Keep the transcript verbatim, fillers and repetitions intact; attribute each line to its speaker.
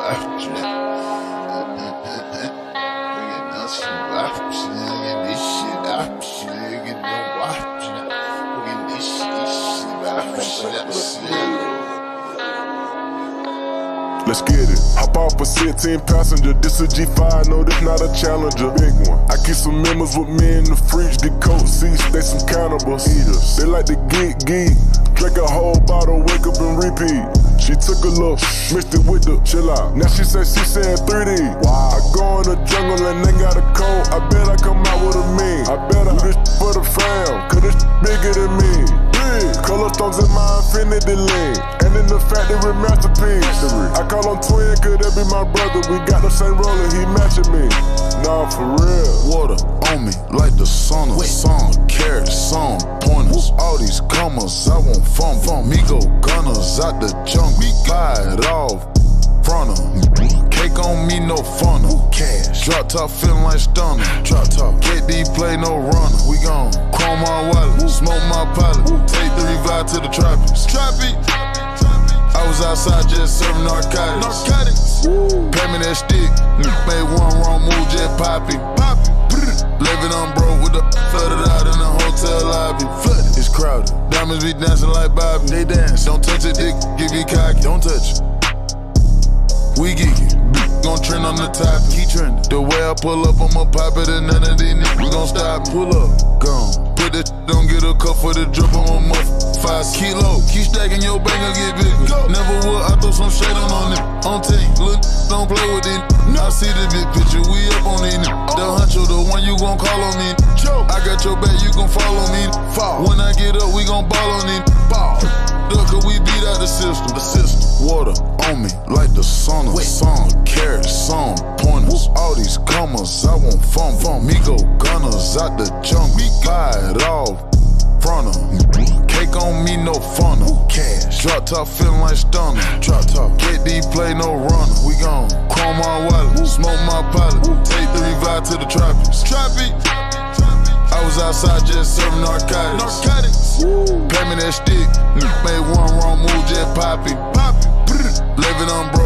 Speaker 1: Let's get it. Hop off a sixteen passenger. This a G five, no, this not a Challenger. Big one. I keep some members with me in the fridge. Get coat seats, they some cannibals. Eaters. They like to geek, geek. Drink a whole bottle, wake up and repeat. She took a look, mixed it with the chill out. Now she say she saying three D. Wow. I go in the jungle and they got a cold. I bet I come out with a mean. I bet I do this for the fam, cause this bigger than me. Big. Color stones in my infinity lane. And in the factory masterpiece. I call him twin, could that be my brother? We got the same roller, he matching me. Nah, for real.
Speaker 2: Water on me like the sun of sun. Carrots, some pointers. All these commas, I want fun from me. Go gunners out the jungle. Buy it off, front of cake on me, no funnel. Cash. Drop top feeling like stunner. Drop top. K D play no runner. We gon' chrome my wallet, smoke my pilot. Take the revive to the tropics. Tropic. I was outside just serving narcotics. Narcotics. Pay me that stick. Made one wrong move, just pop it. Pop it. Living on broke with the flooded out in the hotel lobby. Flooded. It's crowded. Diamonds be dancing like Bobby. They dance. Don't touch it, dick. Give you cocky. Don't touch it. We geeky. Gon' trend on the top. Keep trending. The way I pull up, I'ma pop it and none of these niggas gon' stop. Pull up. Gone. Put this don't get a cup for the drip on my muff. Five kilo. Keep stacking your bank, I'll get bigger. Go. Never would, I throw some shade on on it. On team, look, don't play with it. I see the big picture, we up on it. The huncho, the one you gon' call on me. I got your back, you gon' follow me. Fall. When I get up, we gon' ball on it. Ball. Look, cause we beat out the system. The system. Water on me like the sun of sun. Carrots, some pointers. All these commas, I want fun from me. Go gunners out the jungle. Buy it off, front of cake on me, no funnel. Cash. Drop top feeling like stunner. Drop top. K D play no runner. We gon' chrome my wallet, smoke my pilot. Take the revive to the tropics. Tropic. I was outside just serving narcotics. Narcotics. Pay me that stick. Made one wrong move, just pop it. Pop it. Living on